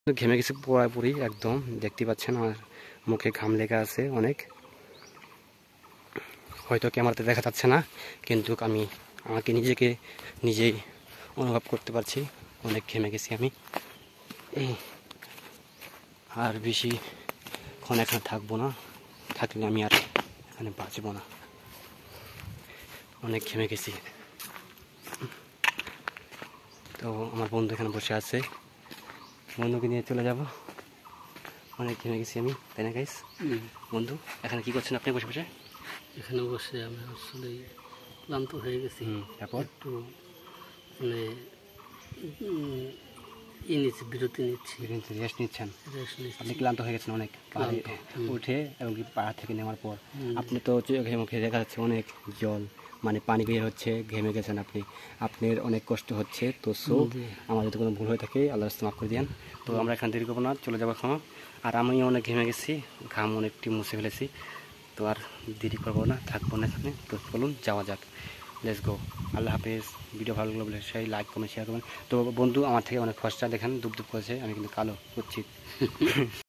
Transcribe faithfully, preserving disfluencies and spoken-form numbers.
ঘেমে গেছি পুরোপুরি একদম, দেখতে পাচ্ছেন আমার মুখে ঘাম লেগে আছে অনেক। হয়তো ক্যামেরাতে দেখা যাচ্ছে না, কিন্তু আমি আমাকে নিজেকে নিজেই অনুভব করতে পারছি অনেক ঘেমে গেছি আমি। আর বেশিক্ষণ এখানে থাকবো না, থাকলে আমি আর এখানে বাঁচবো না, অনেক ঘেমে গেছি। তো আমার বন্ধু এখানে বসে আছে, বন্ধুকে নিয়ে চলে যাব, অনেক ঘেমে গেছি আমি, তাই না গাইস? বন্ধু এখানে কি করছেন আপনি বসে বসে? এখানে বসে আমি আসলে ক্লান্ত হয়ে গেছি। তারপর একটু মানে ই নিচ্ছি, বিরতি নিচ্ছি, রেস্ট নিচ্ছেন। রেস্ট নিচ্ছি। আপনি ক্লান্ত হয়ে গেছেন অনেক পাহাড়ে উঠে, এবং কি পাহাড় থেকে নেওয়ার পর আপনি তো চোখে মুখে দেখা যাচ্ছে অনেক জল, মানে পানি বের হচ্ছে, ঘেমে গেছেন আপনি, আপনার অনেক কষ্ট হচ্ছে। তো সো আমার যদি কোনো ভুল হয়ে থাকে আল্লাহ রাস্তা মাফ করে দিন। তো আমরা এখানে দেরি করবো না, চলে যাবো এখন। আর আমি অনেক ঘেমে গেছি, ঘাম অনেকটি মুছে ফেলেছি, তো আর দেরি করবো না, থাকবো না এখানে। তো চলুন যাওয়া যাক, লেটস গো। আল্লাহ হাফেজ। ভিডিও ভালো লাগলে সেই লাইক কমেন্ট শেয়ার করবেন। তো বন্ধু আমার থেকে অনেক ফর্সা দেখেন, দুপ দুপ করেছে, আমি কিন্তু কালো করছি।